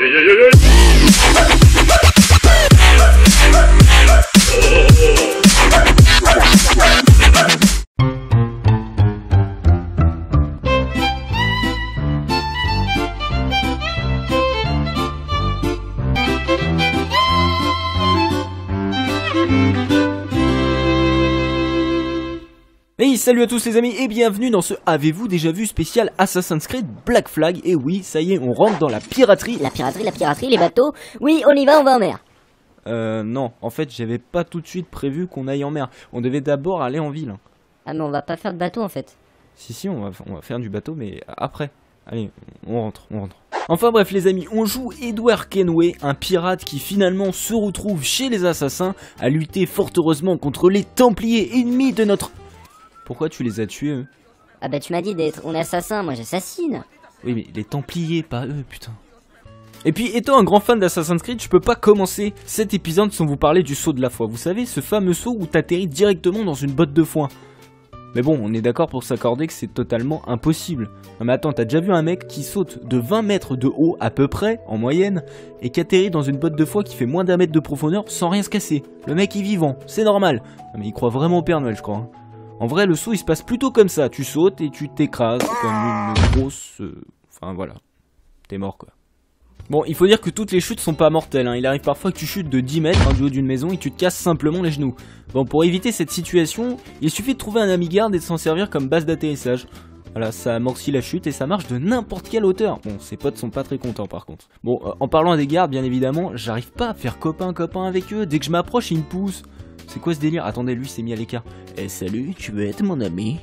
Hey, salut à tous les amis et bienvenue dans ce Avez-vous déjà vu spécial Assassin's Creed Black Flag. Et oui, ça y est, on rentre dans la piraterie. La piraterie, les bateaux. Oui, on y va, on va en mer. Non, en fait, j'avais pas tout de suite prévu qu'on aille en mer. On devait d'abord aller en ville. Ah mais on va pas faire de bateau en fait. Si, on va faire du bateau, mais après. Allez, on rentre. Enfin bref les amis, on joue Edward Kenway, un pirate qui finalement se retrouve chez les assassins à lutter fort heureusement contre les Templiers ennemis de notre... Pourquoi tu les as tués eux? Ah bah tu m'as dit d'être... On est assassin, moi j'assassine. Oui mais les Templiers, pas eux, putain. Et puis étant un grand fan d'Assassin's Creed, je peux pas commencer cet épisode sans vous parler du saut de la foi. Vous savez, ce fameux saut où t'atterris directement dans une botte de foin. Mais bon, on est d'accord pour s'accorder que c'est totalement impossible. Non mais attends, t'as déjà vu un mec qui saute de 20 mètres de haut à peu près, en moyenne, et qui atterrit dans une botte de foin qui fait moins d'1 mètre de profondeur sans rien se casser. Le mec est vivant, c'est normal. Non mais il croit vraiment au Père Noël, je crois. Hein. En vrai, le saut il se passe plutôt comme ça. Tu sautes et tu t'écrases comme une grosse... Enfin voilà, t'es mort quoi. Bon, il faut dire que toutes les chutes sont pas mortelles, hein. Il arrive parfois que tu chutes de 10 mètres hein, du haut d'une maison et tu te casses simplement les genoux. Bon, pour éviter cette situation, il suffit de trouver un ami garde et de s'en servir comme base d'atterrissage. Voilà, ça amortit la chute et ça marche de n'importe quelle hauteur. Bon, ses potes sont pas très contents par contre. Bon, en parlant des gardes, bien évidemment, j'arrive pas à faire copain avec eux. Dès que je m'approche, ils me poussent. C'est quoi ce délire? Attendez, lui s'est mis à l'écart. Eh salut, tu veux être mon ami?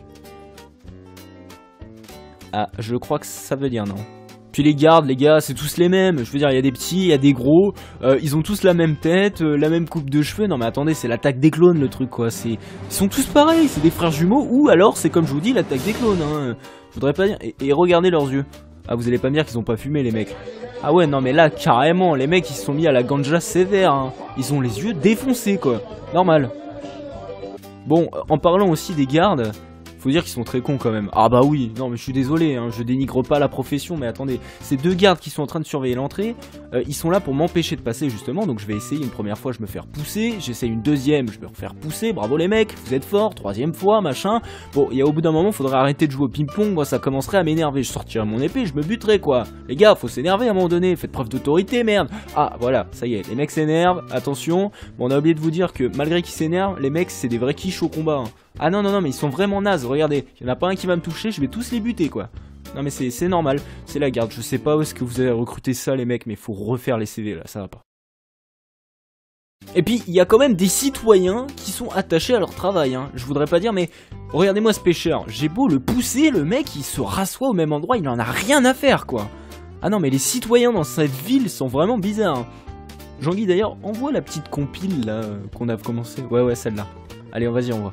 Ah, je crois que ça veut dire non. Puis les gardes, les gars, c'est tous les mêmes. Je veux dire, il y a des petits, il y a des gros. Ils ont tous la même tête, la même coupe de cheveux. Non mais attendez, c'est l'attaque des clones le truc quoi. Ils sont tous pareils, c'est des frères jumeaux. Ou alors c'est comme je vous dis, l'attaque des clones. Hein. Je voudrais pas dire. Et regardez leurs yeux. Ah, vous allez pas me dire qu'ils ont pas fumé les mecs. Ah ouais, non mais là, carrément, les mecs ils se sont mis à la ganja sévère. Hein. Ils ont les yeux défoncés quoi. Normal. Bon, en parlant aussi des gardes... Faut dire qu'ils sont très cons quand même. Ah bah oui, non mais je suis désolé, hein, je dénigre pas la profession, mais attendez, ces deux gardes qui sont en train de surveiller l'entrée, ils sont là pour m'empêcher de passer justement, donc je vais essayer une première fois, je me fais repousser, j'essaye une deuxième, je me refais repousser, bravo les mecs, vous êtes forts, troisième fois, machin. Bon, et au bout d'un moment, faudrait arrêter de jouer au ping-pong, moi ça commencerait à m'énerver, je sortirais mon épée, je me buterais quoi. Les gars, faut s'énerver à un moment donné, faites preuve d'autorité, merde. Ah voilà, ça y est, les mecs s'énervent, attention. Bon, on a oublié de vous dire que malgré qu'ils s'énervent, les mecs c'est des vrais quiches au combat. Hein. Ah non, mais ils sont vraiment nazes, regardez, il y en a pas un qui va me toucher, je vais tous les buter quoi. Non mais c'est normal, c'est la garde, je sais pas où est-ce que vous avez recruté ça les mecs, mais faut refaire les CV là, ça va pas. Et puis, il y a quand même des citoyens qui sont attachés à leur travail, hein. Je voudrais pas dire, mais regardez-moi ce pêcheur, j'ai beau le pousser, le mec il se rassoit au même endroit, il en a rien à faire quoi. Ah non mais les citoyens dans cette ville sont vraiment bizarres. Hein. Jean-Guy d'ailleurs, envoie la petite compile là qu'on a commencé, ouais celle-là. Allez, vas-y, on voit.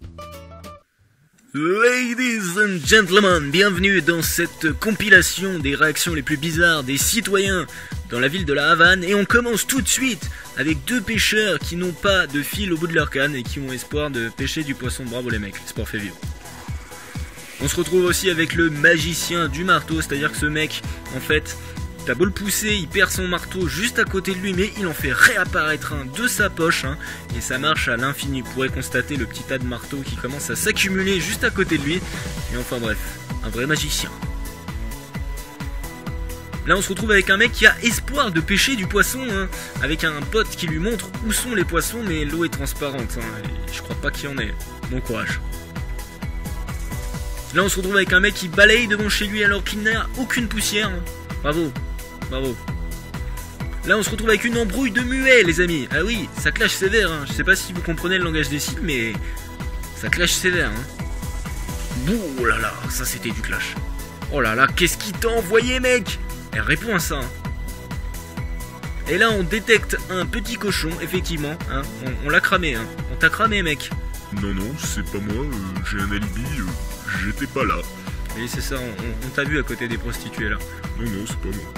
Ladies and gentlemen, bienvenue dans cette compilation des réactions les plus bizarres des citoyens dans la ville de la Havane. Et on commence tout de suite avec deux pêcheurs qui n'ont pas de fil au bout de leur canne et qui ont espoir de pêcher du poisson. Bravo les mecs, le sport fait vivre. On se retrouve aussi avec le magicien du marteau, c'est-à-dire que ce mec, en fait... T'as beau le pousser, il perd son marteau juste à côté de lui, mais il en fait réapparaître un de sa poche, hein, et ça marche à l'infini. Vous pourrez constater le petit tas de marteaux qui commence à s'accumuler juste à côté de lui, et enfin bref, un vrai magicien. Là on se retrouve avec un mec qui a espoir de pêcher du poisson, hein, avec un pote qui lui montre où sont les poissons, mais l'eau est transparente, hein, et je crois pas qu'il y en ait. Bon courage. Là on se retrouve avec un mec qui balaye devant chez lui alors qu'il n'a aucune poussière, hein. Bravo. Là on se retrouve avec une embrouille de muets les amis. Ah oui, ça clash sévère hein. Je sais pas si vous comprenez le langage des signes, mais ça clash sévère hein. Bouh là là, ça c'était du clash. Oh là là, qu'est-ce qu'il t'a envoyé mec? Elle répond à ça hein. Et là on détecte un petit cochon, effectivement hein. On l'a cramé hein. On t'a cramé mec. Non, c'est pas moi, j'ai un alibi, j'étais pas là. Oui c'est ça, on t'a vu à côté des prostituées là. Non, c'est pas moi.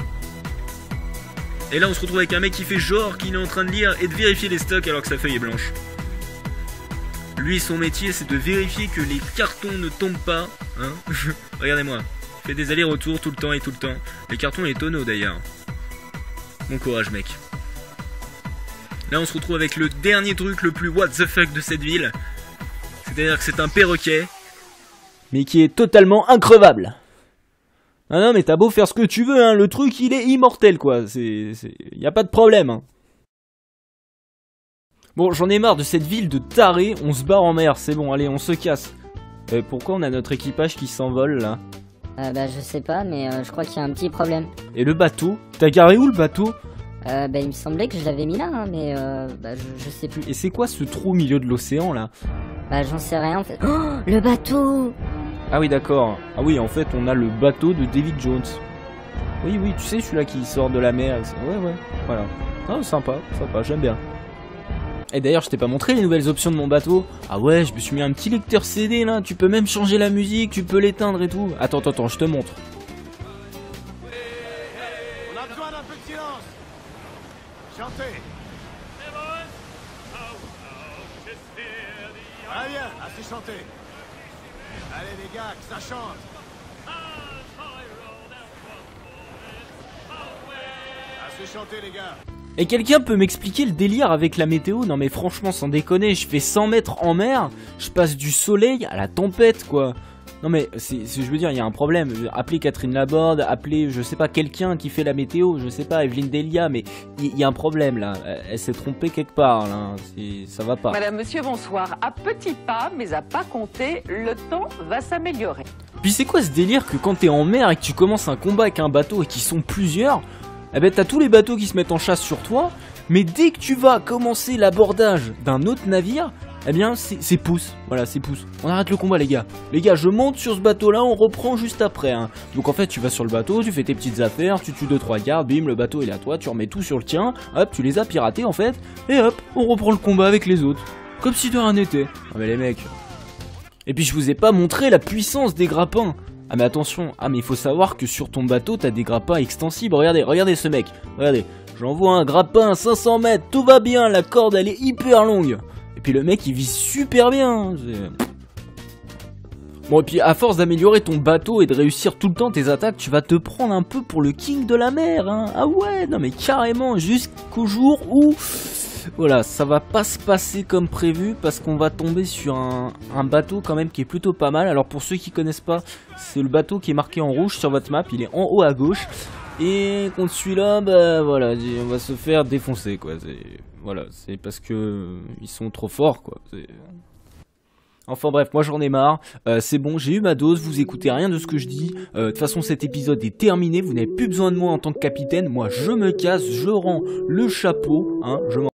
Et là on se retrouve avec un mec qui fait genre qu'il est en train de lire et de vérifier les stocks alors que sa feuille est blanche. Lui son métier c'est de vérifier que les cartons ne tombent pas, hein. Regardez-moi, il fait des allers-retours tout le temps. Les cartons les tonneaux d'ailleurs. Bon courage mec. Là on se retrouve avec le dernier truc le plus what the fuck de cette ville. C'est-à-dire que c'est un perroquet. Mais qui est totalement increvable. Ah non mais t'as beau faire ce que tu veux, hein, le truc il est immortel quoi. Y a pas de problème. Hein. Bon j'en ai marre de cette ville de tarés, on se barre en mer, c'est bon, allez on se casse. Pourquoi on a notre équipage qui s'envole là? Bah je sais pas, mais je crois qu'il y a un petit problème. Et le bateau? T'as garé où le bateau? Bah il me semblait que je l'avais mis là, hein, mais bah je sais plus. Et c'est quoi ce trou au milieu de l'océan là? Bah j'en sais rien en fait. Oh, le bateau! Ah oui d'accord. Ah oui en fait on a le bateau de David Jones. Oui oui tu sais celui-là qui sort de la mer. Ouais voilà. Ah sympa, j'aime bien. Et d'ailleurs je t'ai pas montré les nouvelles options de mon bateau. Ah ouais je me suis mis un petit lecteur CD là. Tu peux même changer la musique, tu peux l'éteindre et tout. Attends je te montre. On a besoin d'un peu de silence. Chantez. Ah bien, assez chanté. Allez les gars, que ça chante. Assez chanté les gars. Et quelqu'un peut m'expliquer le délire avec la météo? Non mais franchement sans déconner, je fais 100 mètres en mer, je passe du soleil à la tempête quoi. Non mais je veux dire il y a un problème, appelez Catherine Laborde, appelez je sais pas quelqu'un qui fait la météo, je sais pas Evelyne Delia, mais il y a un problème là, elle s'est trompée quelque part là, ça va pas. Madame, monsieur, bonsoir. À petits pas, mais à pas compter, le temps va s'améliorer. Puis c'est quoi ce délire que quand t'es en mer et que tu commences un combat avec un bateau et qu'ils sont plusieurs, eh ben t'as tous les bateaux qui se mettent en chasse sur toi, mais dès que tu vas commencer l'abordage d'un autre navire, eh bien c'est pouce, voilà c'est pouce. On arrête le combat les gars. Les gars je monte sur ce bateau là, on reprend juste après hein. Donc en fait tu vas sur le bateau, tu fais tes petites affaires, tu tues 2-3 gardes, bim le bateau il est à toi, tu remets tout sur le tien, hop tu les as piratés en fait, et hop on reprend le combat avec les autres. Comme si de rien n'était. Ah mais les mecs. Et puis je vous ai pas montré la puissance des grappins. Ah mais attention, mais il faut savoir que sur ton bateau t'as des grappins extensibles. Regardez ce mec, regardez. J'envoie un grappin à 500 mètres, tout va bien, la corde elle est hyper longue. Et puis le mec il vise super bien. Bon et puis à force d'améliorer ton bateau et de réussir tout le temps tes attaques, tu vas te prendre un peu pour le king de la mer hein. Ah ouais, non mais carrément, jusqu'au jour où... Voilà, ça va pas se passer comme prévu parce qu'on va tomber sur un bateau quand même qui est plutôt pas mal. Alors pour ceux qui connaissent pas, c'est le bateau qui est marqué en rouge sur votre map, il est en haut à gauche. Et contre celui-là, bah voilà, on va se faire défoncer quoi. Voilà, c'est parce que ils sont trop forts quoi. Enfin bref, moi j'en ai marre, c'est bon, j'ai eu ma dose, vous écoutez rien de ce que je dis, de toute façon cet épisode est terminé, vous n'avez plus besoin de moi en tant que capitaine, moi je me casse, je rends le chapeau, hein, je m'en